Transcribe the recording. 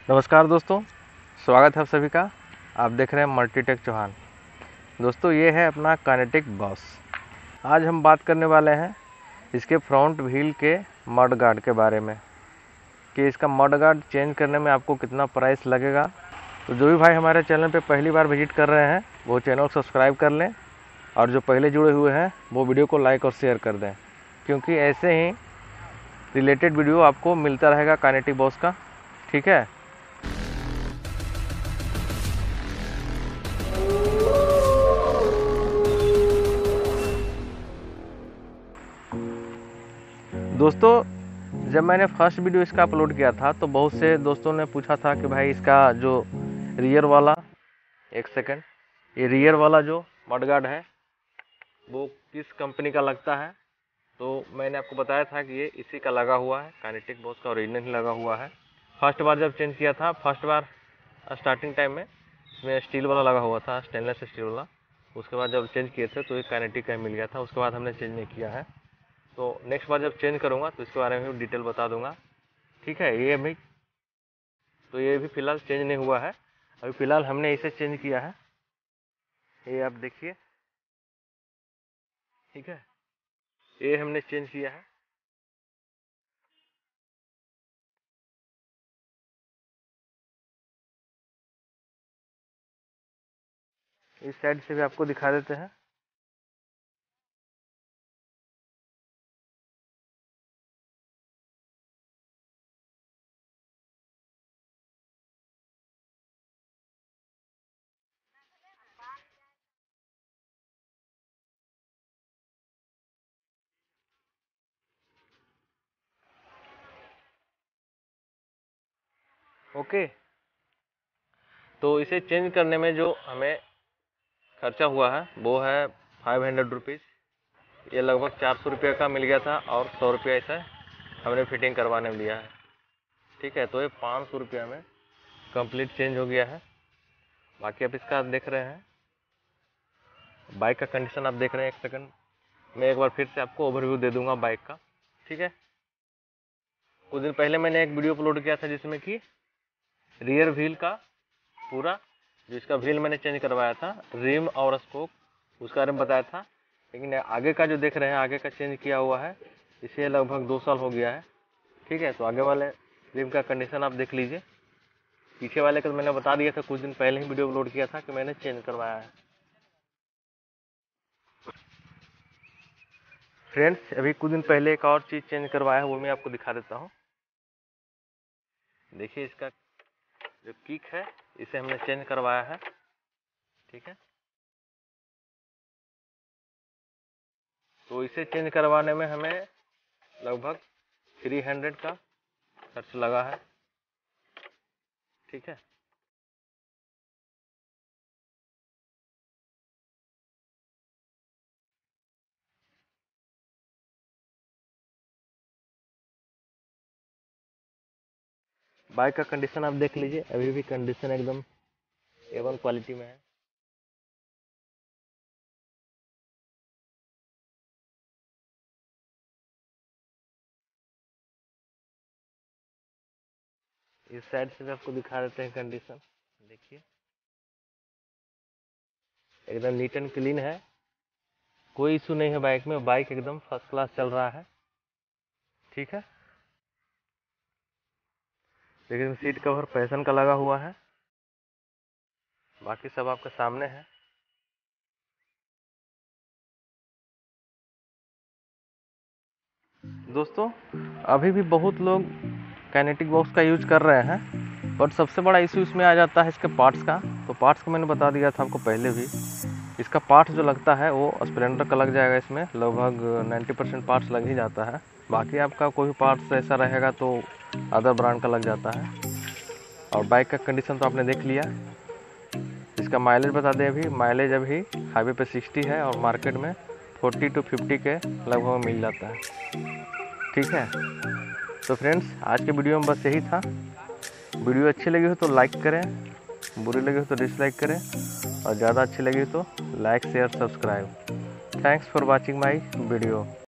नमस्कार दोस्तों, स्वागत है आप सभी का। आप देख रहे हैं मल्टीटेक चौहान। दोस्तों, ये है अपना काइनेटिक बॉस। आज हम बात करने वाले हैं इसके फ्रंट व्हील के मड गार्ड के बारे में कि इसका मड गार्ड चेंज करने में आपको कितना प्राइस लगेगा। तो जो भी भाई हमारे चैनल पे पहली बार विजिट कर रहे हैं वो चैनल सब्सक्राइब कर लें, और जो पहले जुड़े हुए हैं वो वीडियो को लाइक और शेयर कर दें, क्योंकि ऐसे ही रिलेटेड वीडियो आपको मिलता रहेगा काइनेटिक बॉस का। ठीक है। दोस्तों, जब मैंने फर्स्ट वीडियो इसका अपलोड किया था तो बहुत से दोस्तों ने पूछा था कि भाई इसका जो रियर वाला, एक सेकंड, ये रियर वाला जो मडगार्ड है वो किस कंपनी का लगता है। तो मैंने आपको बताया था कि ये इसी का लगा हुआ है, काइनेटिक बॉस का ओरिजिनल ही लगा हुआ है। फर्स्ट बार जब चेंज किया था, फर्स्ट बार स्टार्टिंग टाइम में इसमें स्टील वाला लगा हुआ था, स्टेनलेस स्टील वाला। उसके बाद जब चेंज किए थे तो ये काइनेटिक का मिल गया था, उसके बाद हमने चेंज नहीं किया है। तो नेक्स्ट बार जब चेंज करूँगा तो इसके बारे में भी डिटेल बता दूंगा। ठीक है। ये अभी तो ये भी फ़िलहाल चेंज नहीं हुआ है, अभी फ़िलहाल हमने इसे चेंज किया है। ये आप देखिए, ठीक है, ये हमने चेंज किया है। इस साइड से भी आपको दिखा देते हैं। ओके। तो इसे चेंज करने में जो हमें खर्चा हुआ है वो है 500 रुपीज़। ये लगभग 400 रुपये का मिल गया था, और 100 रुपया इसे हमने फिटिंग करवाने में लिया है। ठीक है। तो ये 500 रुपया में कंप्लीट चेंज हो गया है। बाकी आप इसका देख रहे हैं, बाइक का कंडीशन आप देख रहे हैं। एक सेकंड, मैं एक बार फिर से आपको ओवरव्यू दे दूंगा बाइक का। ठीक है। कुछ दिन पहले मैंने एक वीडियो अपलोड किया था जिसमें कि रियर व्हील का पूरा जो इसका व्हील मैंने चेंज करवाया था, रिम और स्पोक, उसके बारे में बताया था। लेकिन आगे का जो देख रहे हैं, आगे का चेंज किया हुआ है, इसे लगभग 2 साल हो गया है। ठीक है। तो आगे वाले रिम का कंडीशन आप देख लीजिए। पीछे वाले का तो मैंने बता दिया था, कुछ दिन पहले ही वीडियो अपलोड किया था कि मैंने चेंज करवाया है। फ्रेंड्स, अभी कुछ दिन पहले एक और चीज़ चेंज करवाया है, वो मैं आपको दिखा देता हूँ। देखिए, इसका जो किक है इसे हमने चेंज करवाया है। ठीक है। तो इसे चेंज करवाने में हमें लगभग 300 का खर्च लगा है। ठीक है। बाइक का कंडीशन आप देख लीजिए, अभी भी कंडीशन एकदम A1 क्वालिटी में है। इस साइड से भी आपको दिखा देते हैं कंडीशन। देखिए, एकदम नीट एंड क्लीन है, कोई इशू नहीं है बाइक में। बाइक एकदम फर्स्ट क्लास चल रहा है। ठीक है। लेकिन सीट कवर पैसन का लगा हुआ है, बाकी सब आपके सामने है। दोस्तों, अभी भी बहुत लोग काइनेटिक बॉक्स का यूज कर रहे हैं, बट सबसे बड़ा इशू इसमें आ जाता है इसके पार्ट्स का। तो पार्ट्स को मैंने बता दिया था आपको पहले भी। इसका पार्ट जो लगता है वो स्प्लेंडर का लग जाएगा, इसमें लगभग 90% पार्ट्स लग ही जाता है। बाकी आपका कोई भी पार्ट्स ऐसा रहेगा तो अदर ब्रांड का लग जाता है। और बाइक का कंडीशन तो आपने देख लिया। इसका माइलेज बता दें, अभी माइलेज अभी हाईवे पे 60 है, और मार्केट में 40 to 50 के लगभग मिल जाता है। ठीक है। तो फ्रेंड्स, आज के वीडियो में बस यही था। वीडियो अच्छी लगी हो तो लाइक करें, बुरी लगी हो तो डिसलाइक करें, और ज़्यादा अच्छी लगी हो तो like share subscribe. Thanks for watching my video.